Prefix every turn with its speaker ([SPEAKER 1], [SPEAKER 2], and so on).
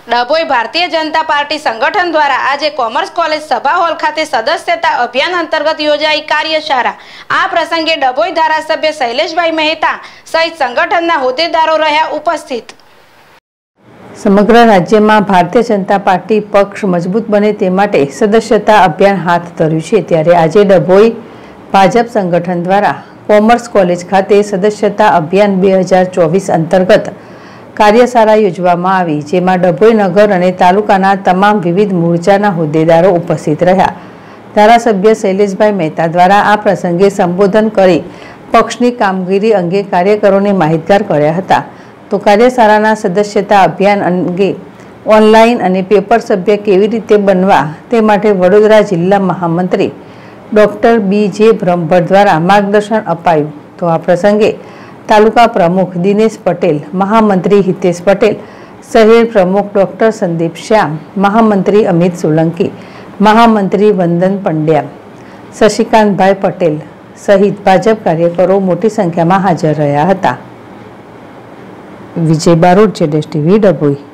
[SPEAKER 1] Dabhoi Bharatiya Janata party સંગઠન દ્વારા આજે કોમર્સ કોલેજ સભા હોલ ખાતે સદસ્યતા અભિયાન અંતર્ગત યોજાઈ કાર્યશાળા। આ પ્રસંગે ડભોઈ ધારાસભ્ય શૈલેષભાઈ મહેતા સહિત સંગઠનના હોદ્દેદારો રહ્યા ઉપસ્થિત।
[SPEAKER 2] સમગ્ર રાજ્યમાં ભારતીય જનતા પાર્ટી પક્ષ મજબૂત બને તે માટે સદસ્યતા અભિયાન હાથ ધર્યું છે। ત્યારે આજે ડભોઈ ભાજપ સંગઠન દ્વારા કોમર્સ કોલેજ ખાતે સદસ્યતા અભિયાન 2024 અંતર્ગત કાર્યશાળા યોજવામાં આવી, જેમાં ડભોઈ નગર અને તાલુકાના તમામ વિવિધ મોરચાના હોદ્દેદારો ઉપસ્થિત રહ્યા। ધારાસભ્ય શૈલેષભાઈ મહેતા દ્વારા આ પ્રસંગે સંબોધન કરી પક્ષની કામગીરી અંગે કાર્યકરોને માહિતગાર કર્યા હતા। તો કાર્યશાળાના સદસ્યતા અભિયાન અંગે ઓનલાઈન અને પેપર સભ્ય કેવી રીતે બનવા તે માટે વડોદરા જિલ્લા મહામંત્રી ડોક્ટર બી.જે. બ્રહ્મભટ્ટ દ્વારા માર્ગદર્શન અપાયું। તો આ પ્રસંગે તાલુકા પ્રમુખ દિનેશ પટેલ, મહામંત્રી હિતેશ પટેલ, શહેર પ્રમુખ ડોક્ટર સંદીપ શ્યામ, મહામંત્રી અમિત સોલંકી, મહામંત્રી વંદન પંડ્યા, શશિકાંતભાઈ પટેલ સહિત ભાજપ કાર્યકરો મોટી સંખ્યામાં હાજર રહ્યા હતા। વિજય બારોટ, ZSTV, ડભોઈ।